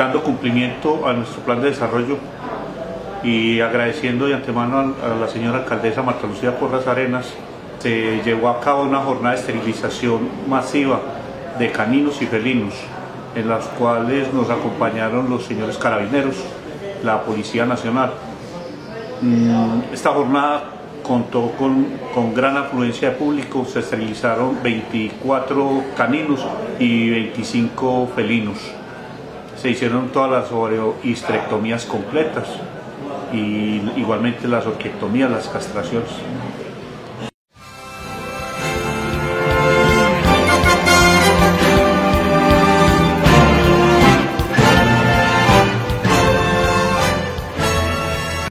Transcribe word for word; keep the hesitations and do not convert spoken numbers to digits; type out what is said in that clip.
dando cumplimiento a nuestro plan de desarrollo y agradeciendo de antemano a la señora alcaldesa Marta Lucía Porras Arenas, se llevó a cabo una jornada de esterilización masiva de caninos y felinos, en las cuales nos acompañaron los señores carabineros, la Policía Nacional. Esta jornada contó con, con gran afluencia de público. Se esterilizaron veinticuatro caninos y veinticinco felinos. Se hicieron todas las oreohisterectomías completas y igualmente las orquiectomías, las castraciones.